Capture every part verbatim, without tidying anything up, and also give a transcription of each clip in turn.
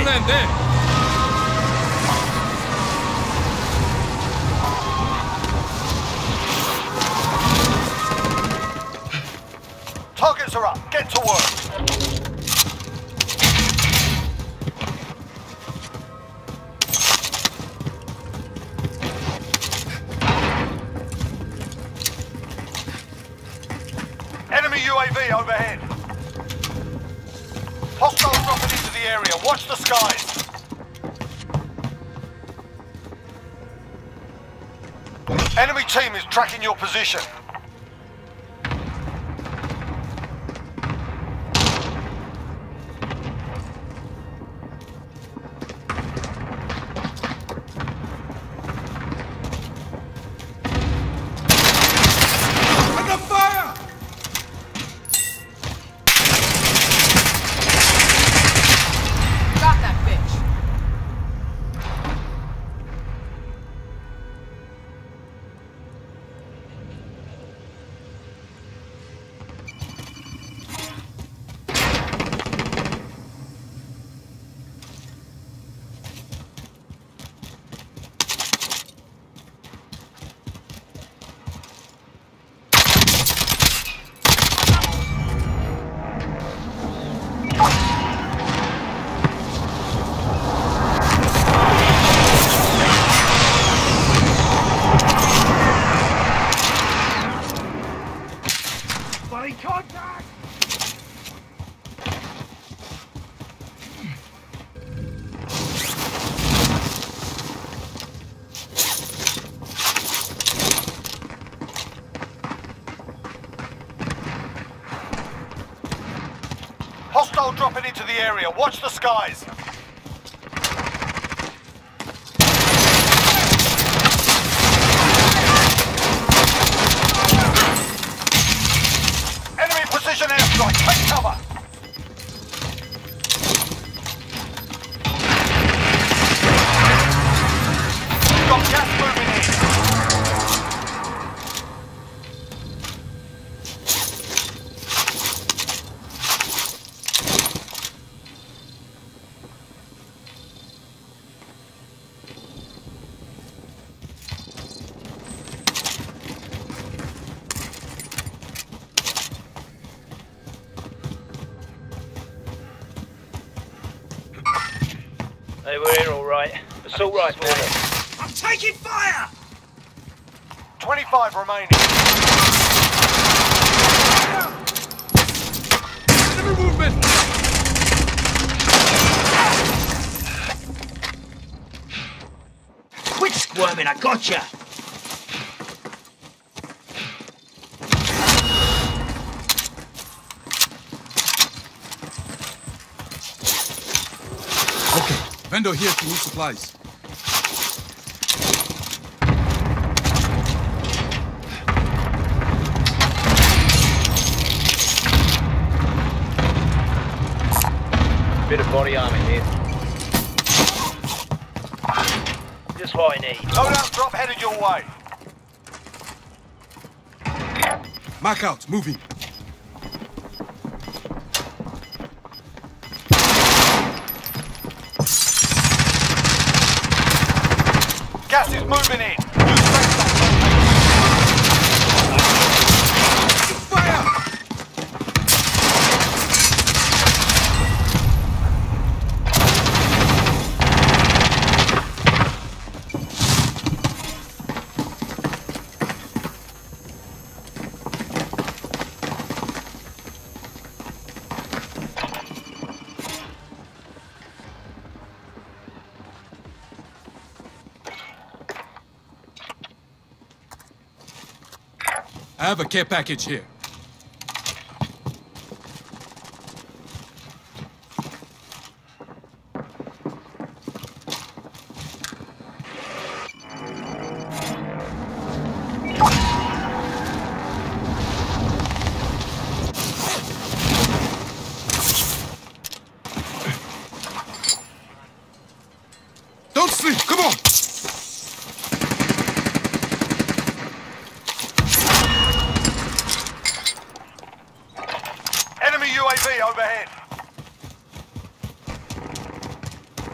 land there. Targets are up. Get to work. Enemy U A V overhead. Hostiles dropping into the area. Watch the skies. Enemy team is tracking your position. Hostile dropping into the area. Watch the skies. Enemy precision airstrike. Take cover. Got gas moving in. They were here all right. Assault rifle. I'm taking fire! twenty-five remaining. Enemy movement! Quit squirming, I gotcha! Okay, vendor here to move supplies. Bit of body armor here. Just what I need. Loadout drop headed your way. Mark out, moving. Gas is moving in. Fire! I have a care package here. Don't sleep, come on! Enemy U A V overhead.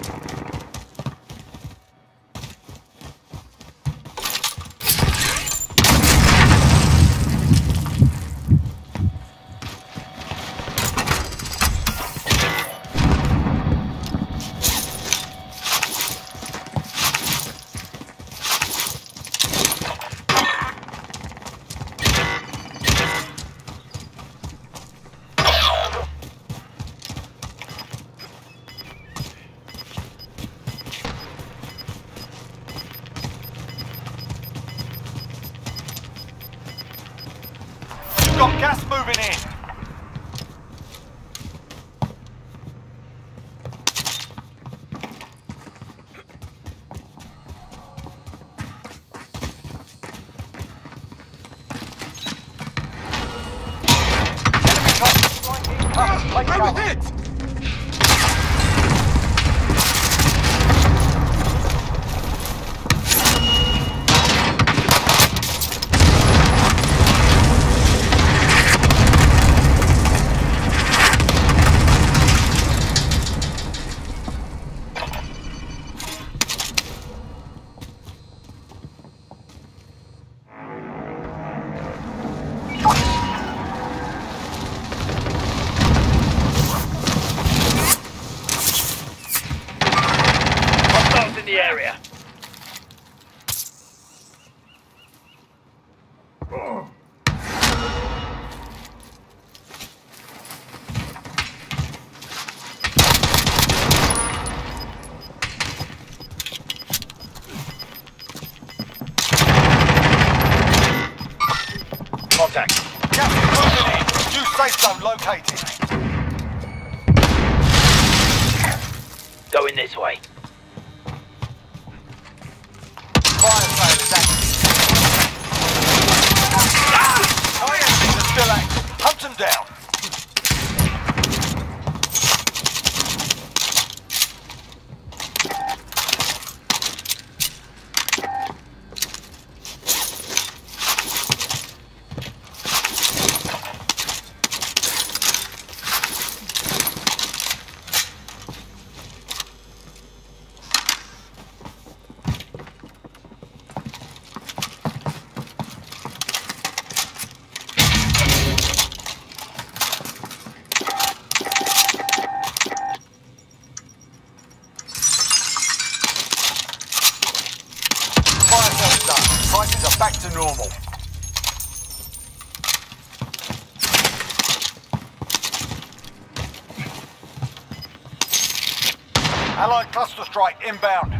got gas moving in. I'm hit! The area. Contact. Gas is moving in. New safe zone located. Going this way. Fire sale is active. I M Cs are still active. Hunt them down. Fire sale's done. Prices are back to normal. Allied cluster strike inbound.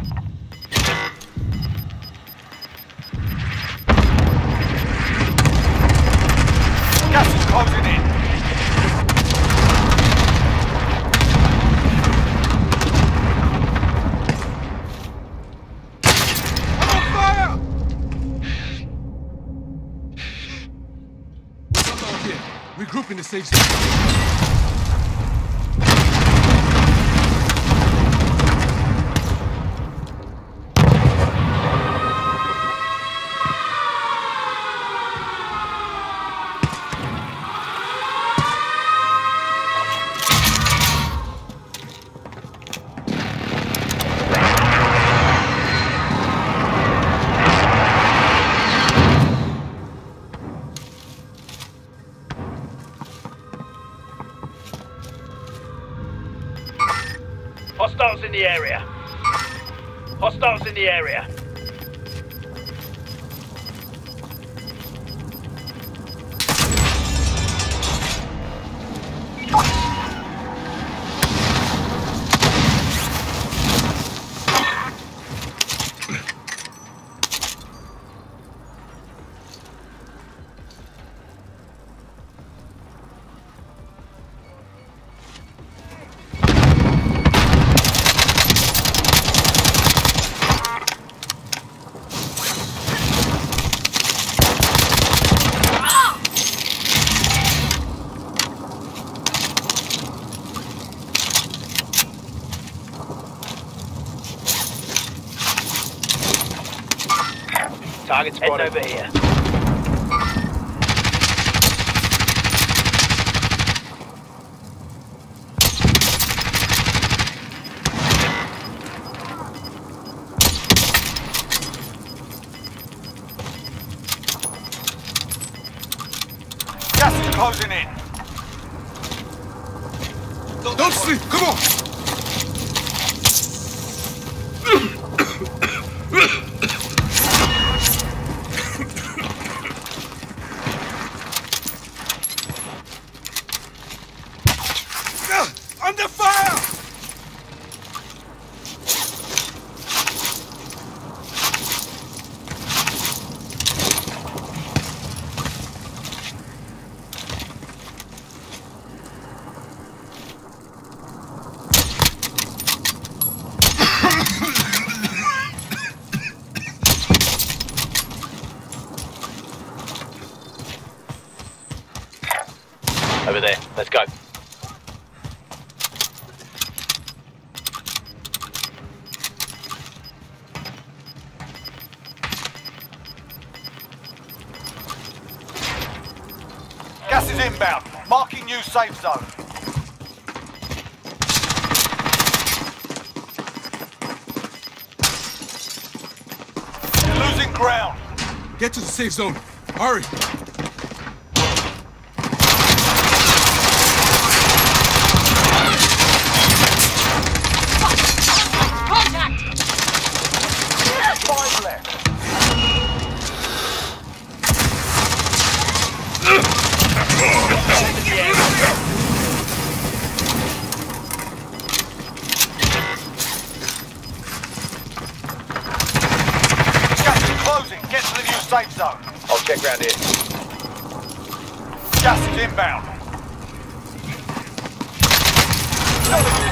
Gas is closing in. I'm on fire! Come out here. Regroup in the safe zone. Hostiles in the area. Hostiles in the area. Target spotted. Heading over here. Gas is closing in. Don't, don't sleep! Come on! Under fire! inbound. Marking new safe zone. You're losing ground. Get to the safe zone. Hurry. Five left. Gas is closing. Get to the new safe zone. I'll check round here. Gas is inbound.